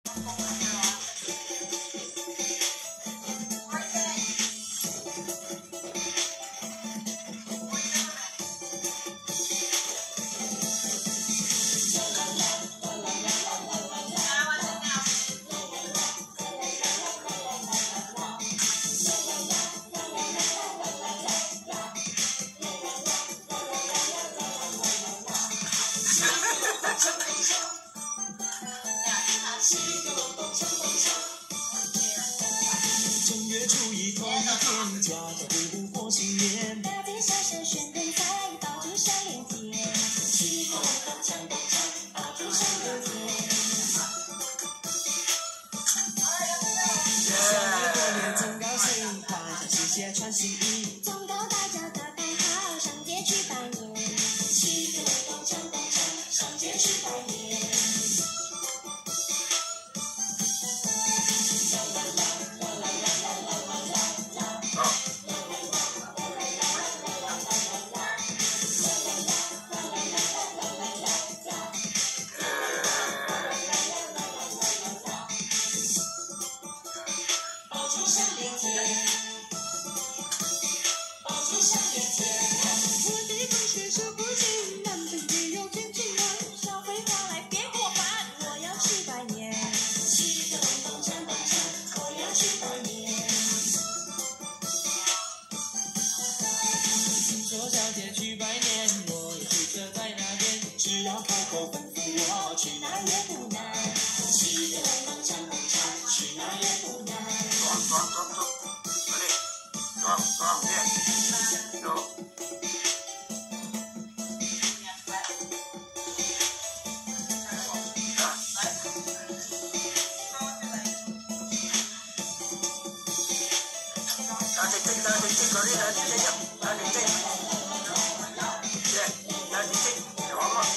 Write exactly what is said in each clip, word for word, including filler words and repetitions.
正月初一头一天，家家户户过新年。大街小巷炫灯彩，爆竹响连天。七个隆咚锵咚锵，爆竹响连天。新年过年真高兴，换上新鞋穿新衣。忠告大家打扮好，上街去拜年。七个隆咚锵咚锵，上街去拜年。 小姐去拜年，我也去车在那边，只要开口吩咐我，去哪也不难。七个隆咚锵咚锵，去哪也不难。装装装装，快点，装装点，走。拿点这个，拿点这个，拿点这个，拿点这个。 拿点这个，好吗？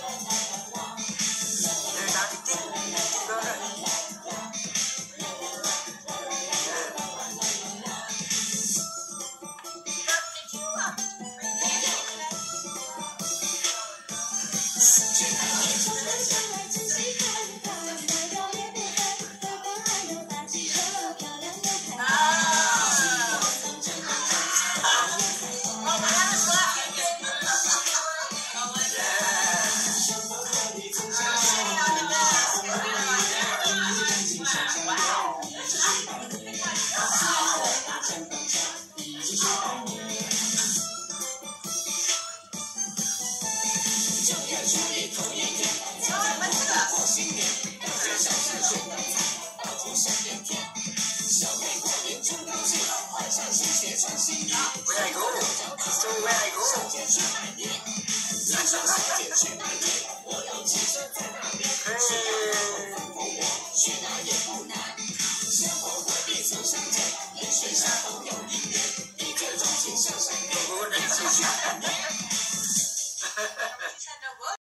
哎，拿点这个，这个。Where I go? So where I go? 上街去拜年，上上上街去拜年，我有汽车在那边，只要有吩咐我，去哪也不难。生活何必走上街，饮水下都有音乐，一见钟情上山巅，一起去拜年。